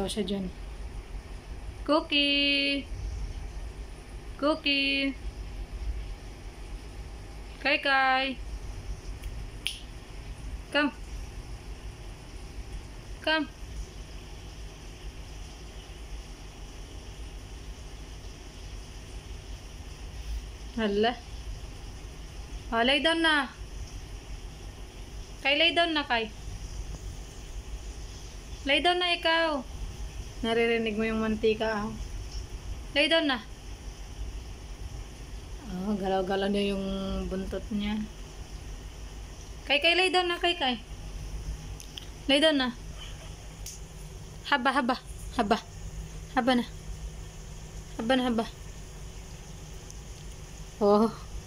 Gumagalaw siya dyan. Cookie! Cookie! Kai Kai! Come! Come! Hala. Oh, lay down na. Kai, lay down na, Kai. Lay down na ikaw. Naririnig mo yung mantika, ah. Lay down na. Oh, galaw-galaw na yung buntot niya. Kai, lay down na, Kai. Lay down na. Haba. Haba na. Haba. Oh.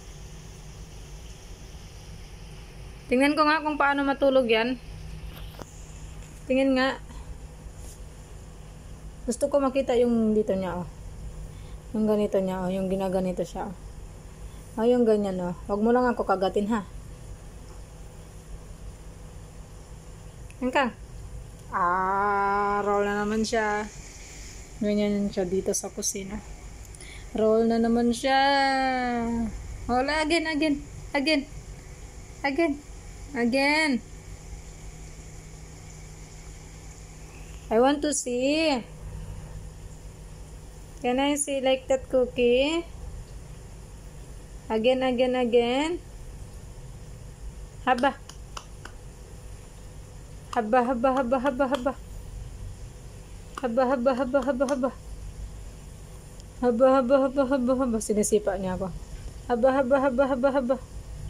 Tingnan ko nga kung paano matulog yan. Tingnan nga. Gusto ko makita yung dito niya, oh. Yung ganito niya, oh. Yung ginaganito siya, oh. Oh, yung ganyan, oh. Huwag mo lang ako kagatin, ha. Hanggang. Roll na naman siya. Ganyan siya dito sa kusina. Roll na naman siya. Hola, again. I want to see. Can I see like that, Cookie? Again. Haba. Haba. Sinisipa niya ako. Haba.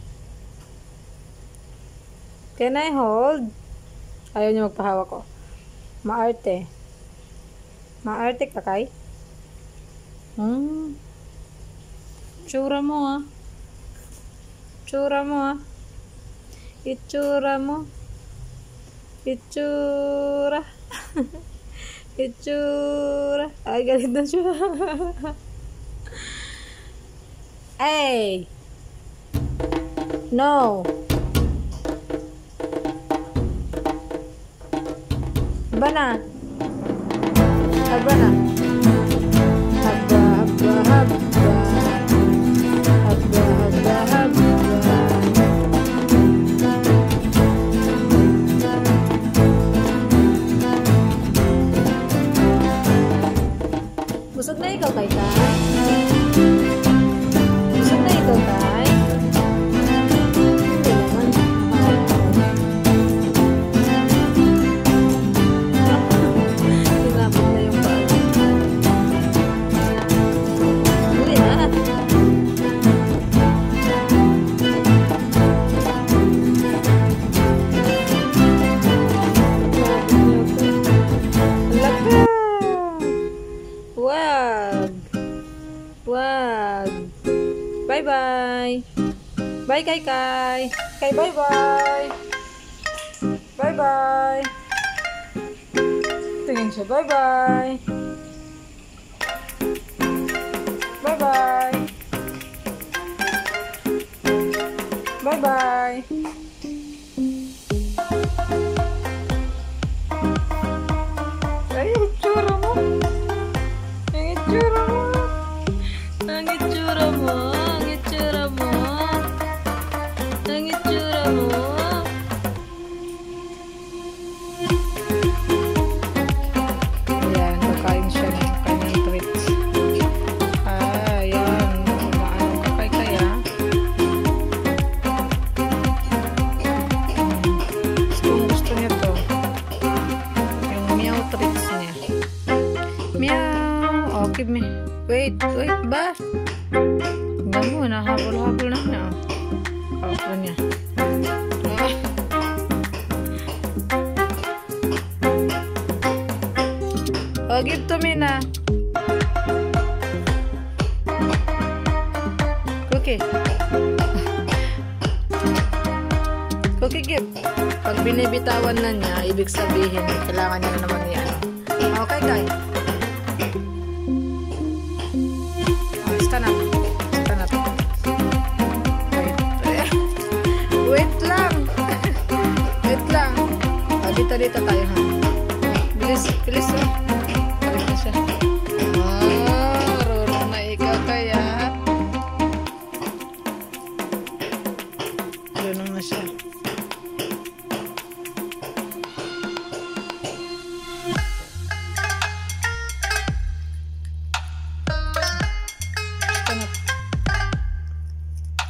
Can I hold? Ayaw niya magpahawak ko. Maarte ka, Kai? Tsura mo, ah. Itsura. Ay, galit na siya. Hey! No! Haba na. Haba. Busog na ikaw, Kai. Busog na ikaw, Kai. Hindi naman. Tinapon na yung paa. Hindi na. Wag. Bye-bye. Bye, Kai. Kai, bye-bye. Bye-bye. Tingin siya. Bye-bye. Bye-bye. Bye-bye. Ay, itsura mo. Ang itsura mo. Ayan, kakain siya ng kanyang treats. Ayan, maanong kakay kaya. Gusto niya to. Yung meow treats niya. Meow. Oh, give me. Wait ba? Tingnan mo, nahabol-habol na niya. Ako niya. Oh, give to me na. Cookie. Cookie, give. Pag binibitawan na niya, ibig sabihin, kailangan niya na naman yan. Okay, Kai. Stand up. Wait lang. Dito tayo, ha. Bilis.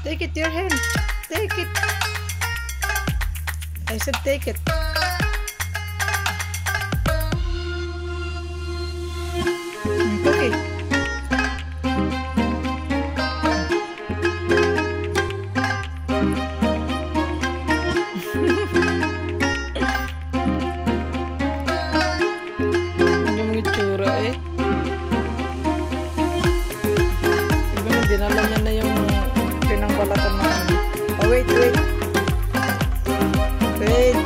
Take it, your hand. Take it. I said take it. Okay. Yung itsura eh. Siguro dinala niya na yung pinangbalatan na. Oh, wait. Wait.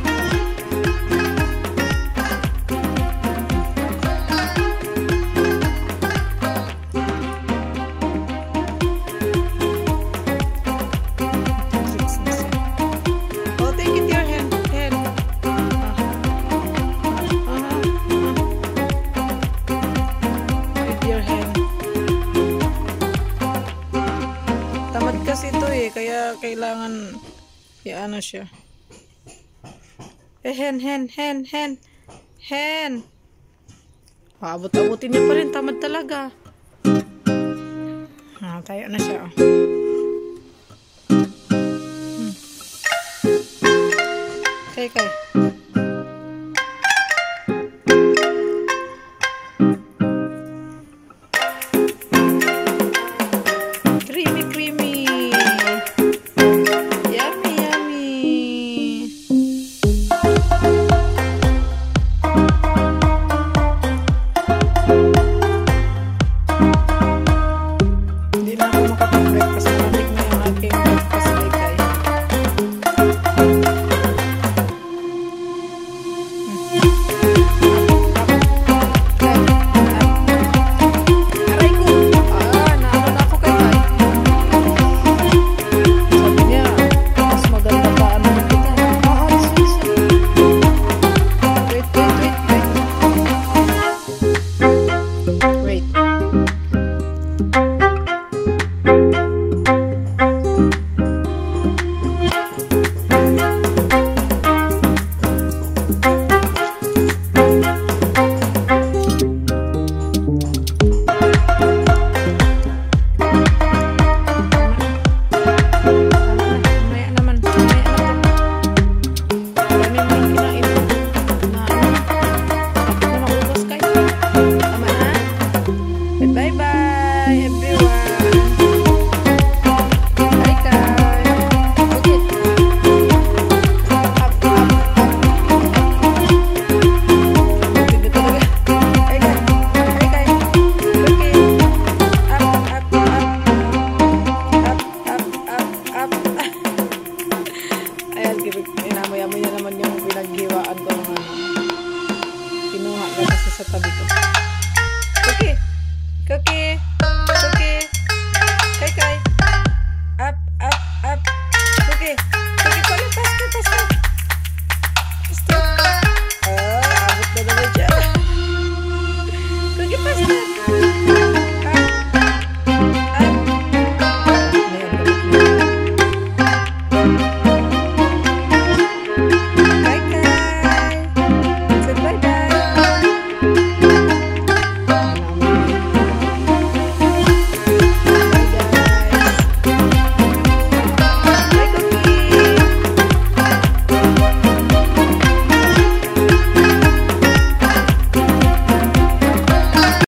Oh, take it your hand. With your hand. Tamad kasi ito eh, kaya kailangan i-ano siya. Hen. Abot-abutin niya pa rin, tamad talaga. Tayo na siya. Kay.